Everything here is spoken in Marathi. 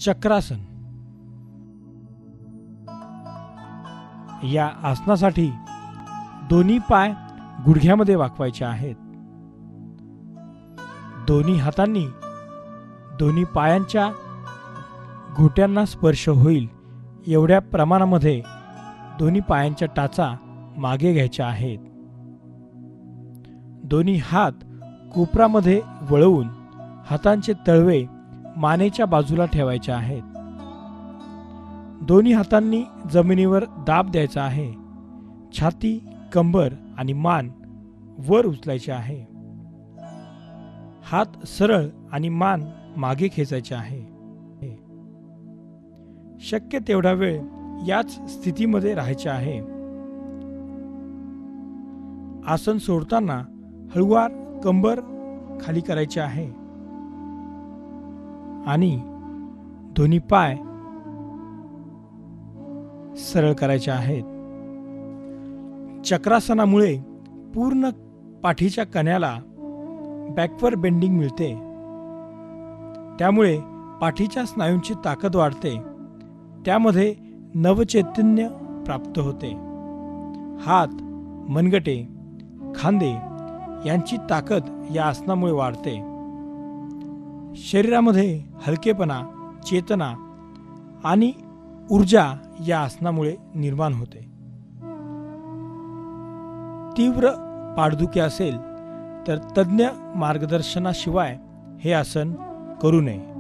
चक्रासन. या आसनासाठी दोन्ही पाय गुडघ्यामध्ये वाकवायचे आहेत. दोन्ही हातांनी दोन्ही पायांच्या घोट्यांना स्पर्श होईल एवढ्या प्रमाणामध्ये दोन्ही पायांच्या टाचा मागे घ्यायच्या आहेत. दोन्ही हात कोपरामध्ये वळवून हातांचे तळवे मानेच्या बाजूला ठेवायचे आहेत. दोन्ही हातांनी जमिनीवर दाब द्यायचा आहे. छाती, कंबर आणि मान वर उचलायचे आहे. हात सरळ आणि मान मागे खेचायचे आहे. शक्य तेवढा वेळ याच स्थितीमध्ये राहायचे आहे. आसन सोडताना हळूवार कंबर खाली करायचे आहे आणि दोन्ही पाय सरळ करायचे आहेत. चक्रासनामुळे पूर्ण पाठीच्या कण्याला बॅकवर्ड बेंडिंग मिळते. त्यामुळे पाठीच्या स्नायूंची ताकद वाढते. त्यामध्ये नवचैतन्य प्राप्त होते. हात, मनगटे, खांदे यांची ताकद या आसनामुळे वाढते. शरीरामध्ये हलकेपणा, चेतना आणि ऊर्जा या आसनामुळे निर्माण होते. तीव्र पाठदुखी असेल तर तज्ञ मार्गदर्शनाशिवाय हे आसन करू नये.